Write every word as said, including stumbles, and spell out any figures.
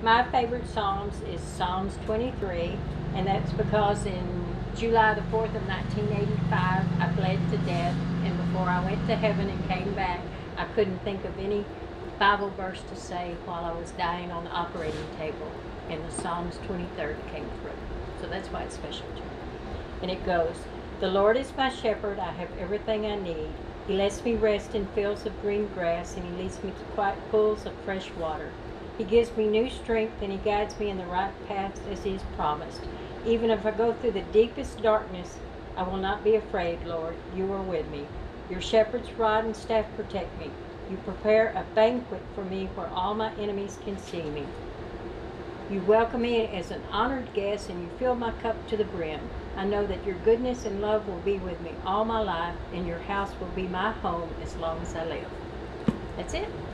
My favorite Psalms is Psalms twenty-three, and that's because in July the fourth of nineteen eighty-five, I bled to death, and before I went to heaven and came back, I couldn't think of any Bible verse to say while I was dying on the operating table, and the Psalms twenty-third came through. So that's why it's special to me. And it goes, "The Lord is my shepherd, I have everything I need. He lets me rest in fields of green grass, and He leads me to quiet pools of fresh water. He gives me new strength, and He guides me in the right path as He has promised. Even if I go through the deepest darkness, I will not be afraid, Lord. You are with me. Your shepherd's rod and staff protect me. You prepare a banquet for me where all my enemies can see me. You welcome me as an honored guest, and you fill my cup to the brim. I know that your goodness and love will be with me all my life, and your house will be my home as long as I live." That's it.